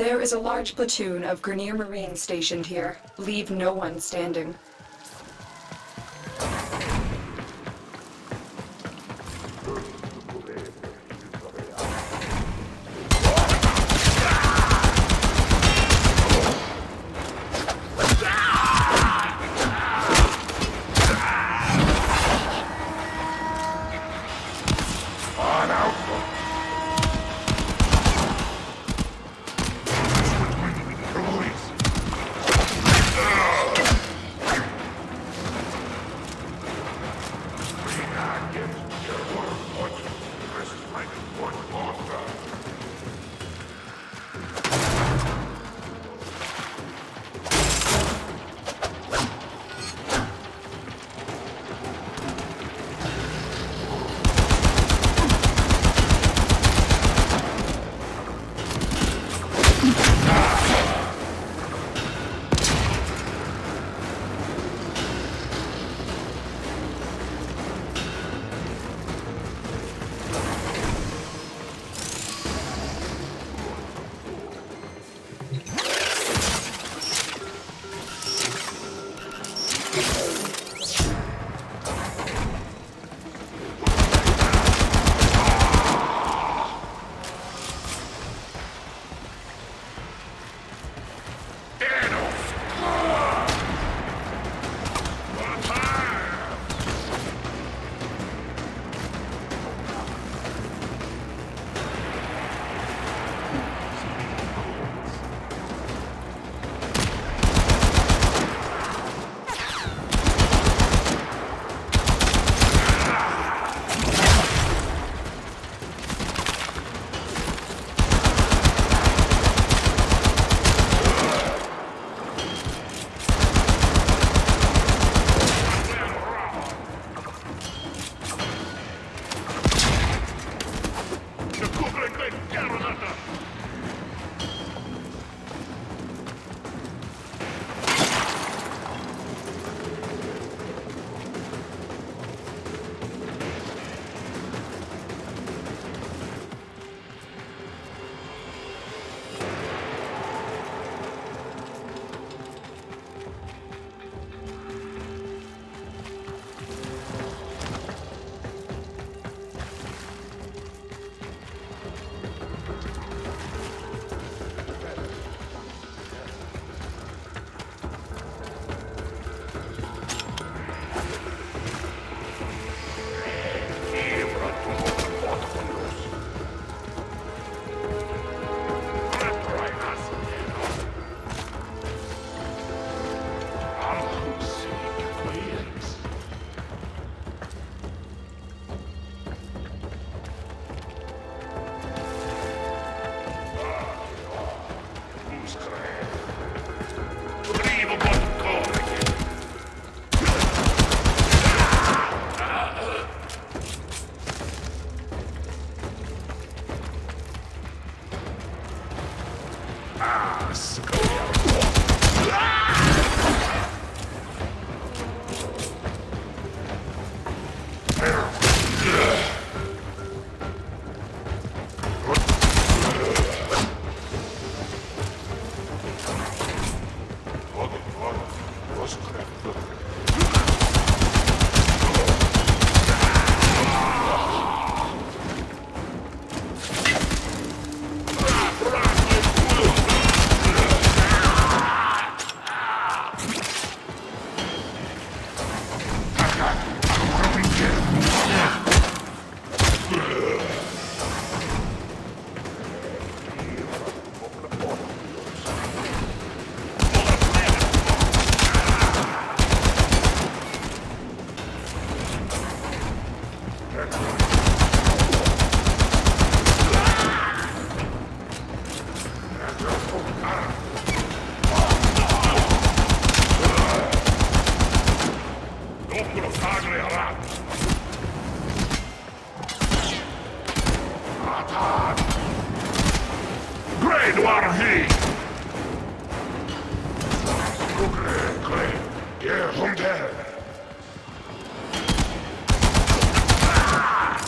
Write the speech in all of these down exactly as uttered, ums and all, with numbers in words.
There is a large platoon of Grenier Marines stationed here. Leave no one standing.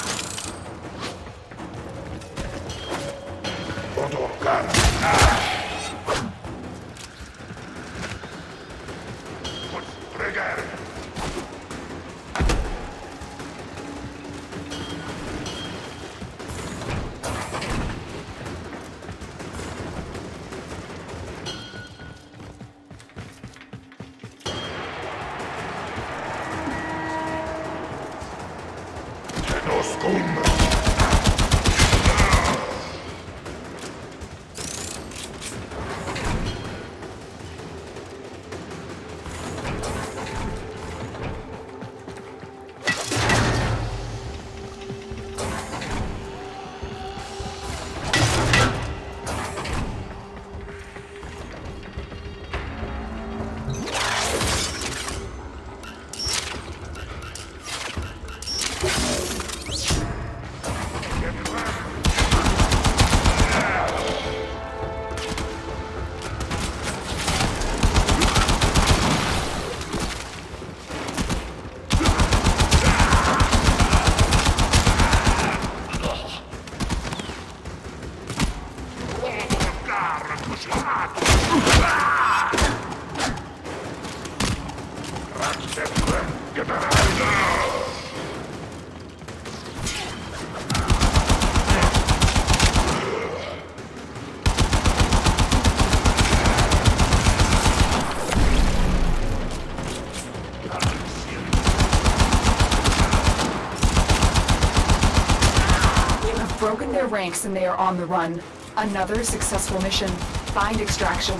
Odor, cara. Broken their ranks and they are on the run. Another successful mission. Find extraction.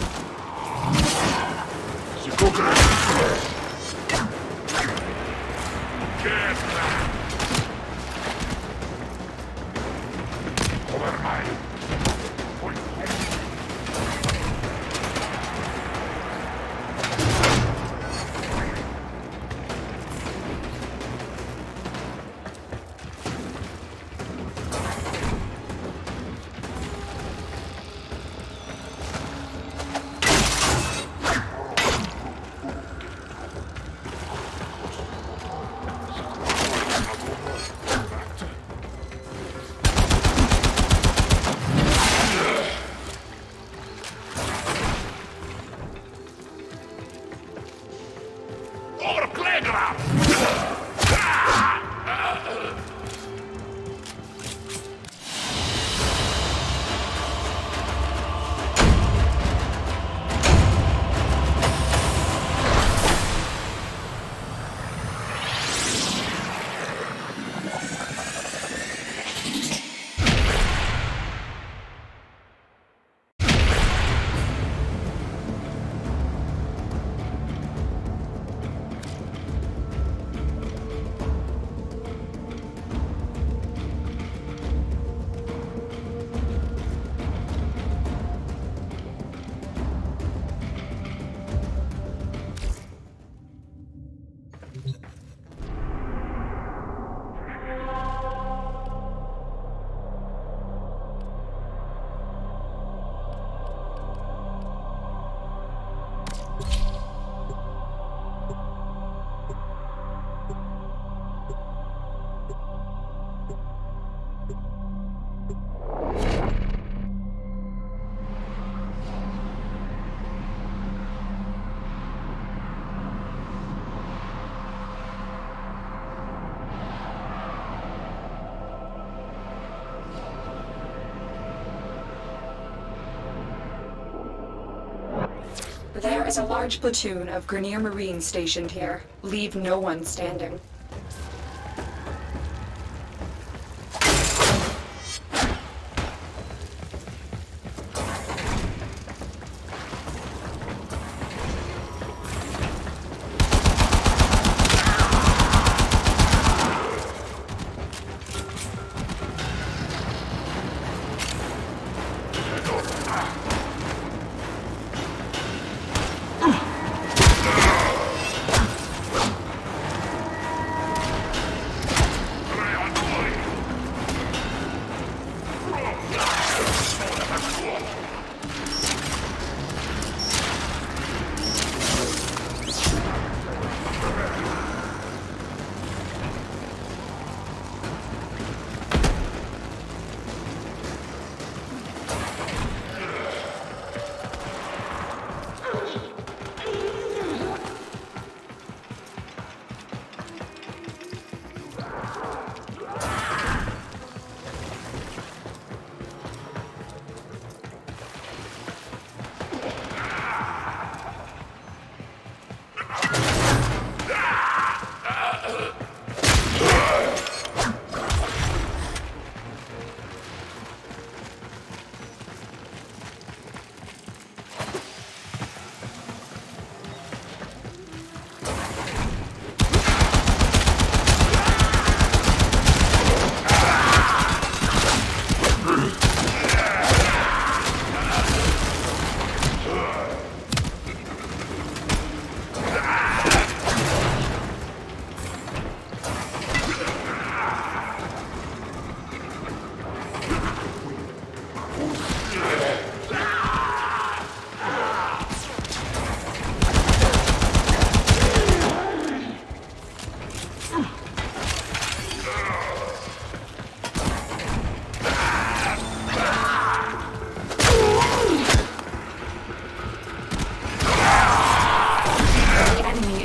There is a large platoon of Grenier Marines stationed here. Leave no one standing.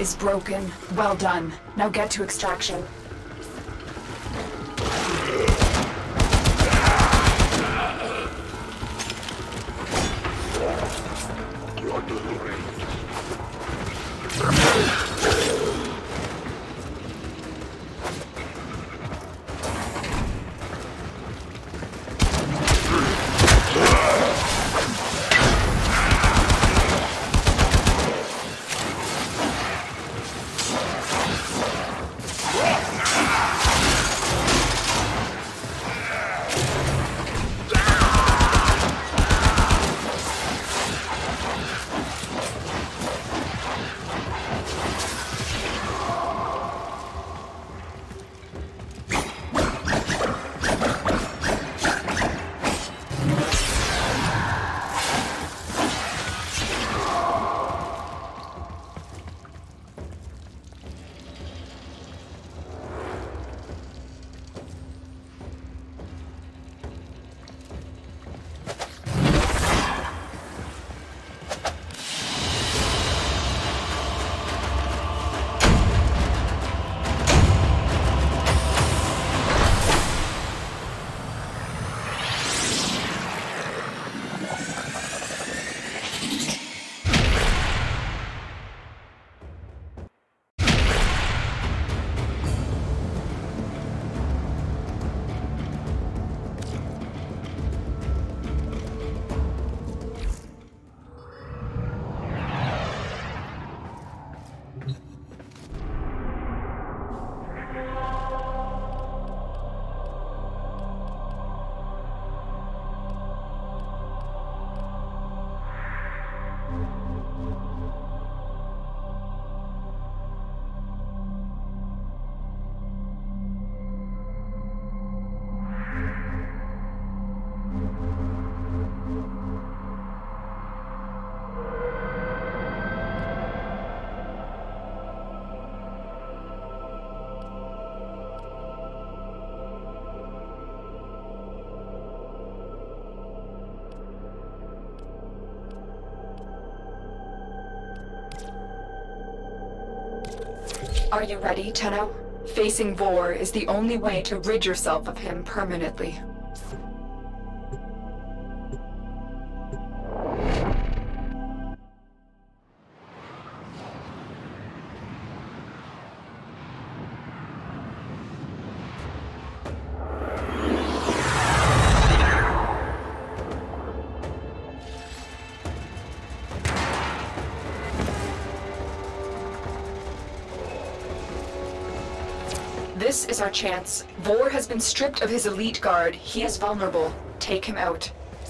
is broken. Well done. Now get to extraction. Are you ready, Tenno? Facing Vor is the only way to rid yourself of him permanently. This is our chance. Vor has been stripped of his elite guard. He is vulnerable. Take him out.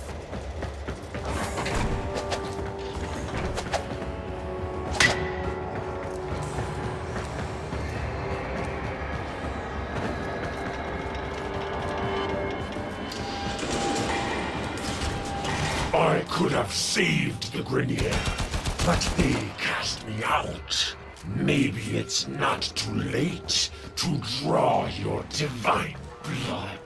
I could have saved the Grenier, but they cast me out. Maybe it's not too late to draw your divine blood.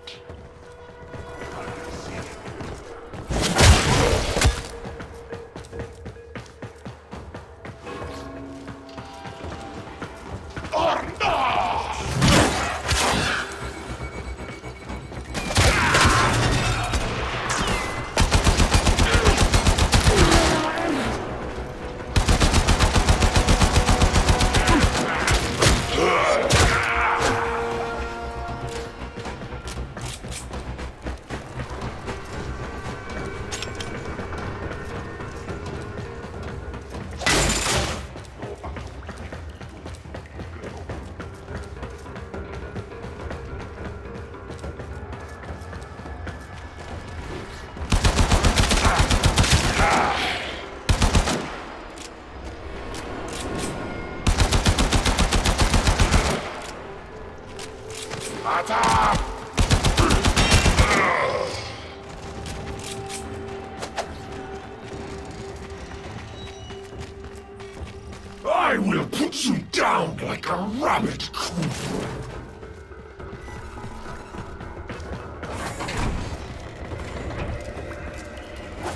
I will put you down like a rabbit coop.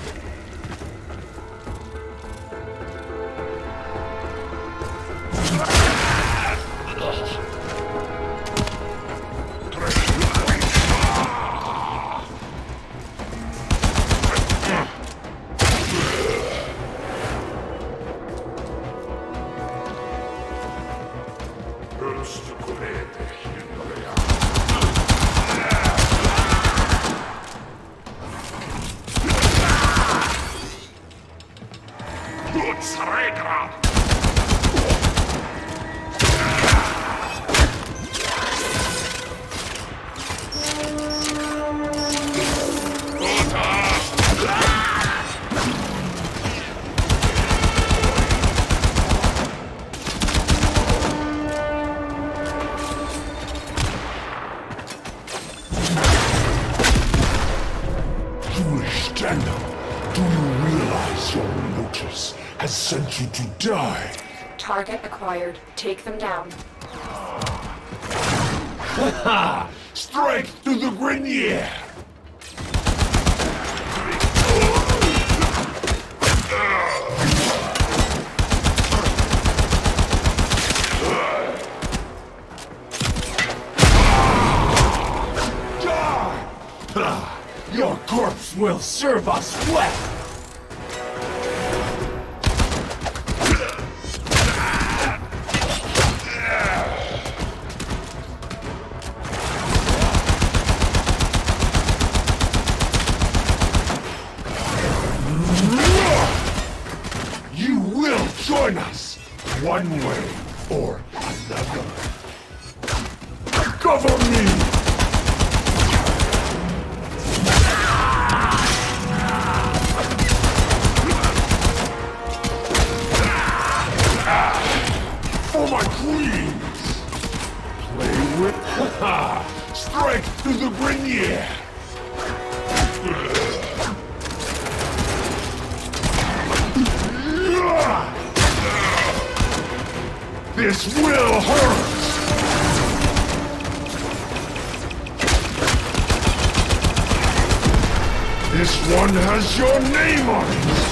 Ah! Do you realize your Lotus has sent you to die? Target acquired. Take them down. Ha! Strike through the Grenier! Your corpse will serve us well! You will join us, one way or another. Cover me! For my queens! Play with... Ha! Strike through the Grenier! This will hurt! This one has your name on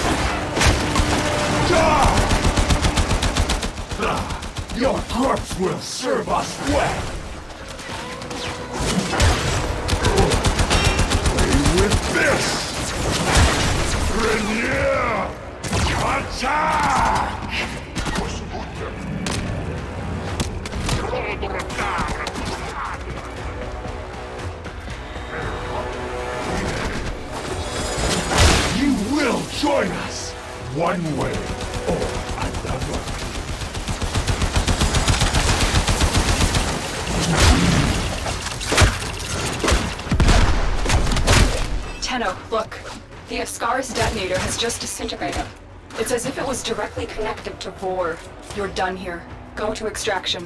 it! Die! Your corpse will serve us well! Play with this! Grenier! Attack! You will join us, one way or another. Tenno, look. The Ascaris detonator has just disintegrated. It's as if it was directly connected to Vor. You're done here. Go to extraction.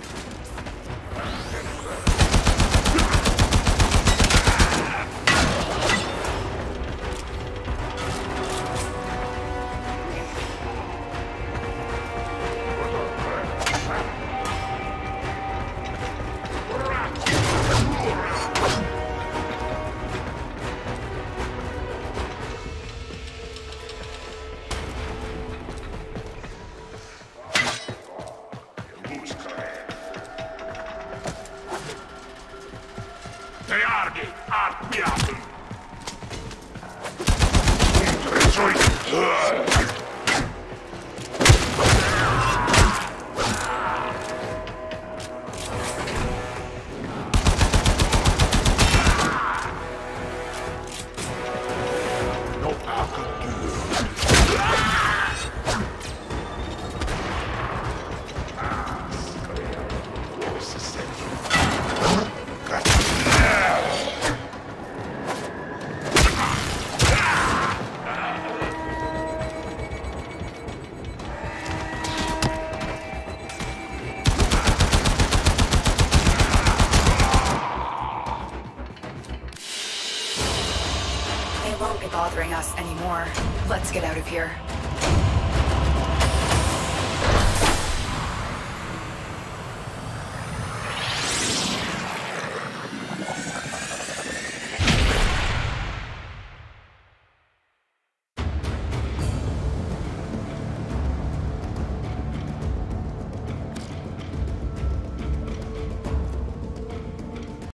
Bothering us anymore. Let's get out of here.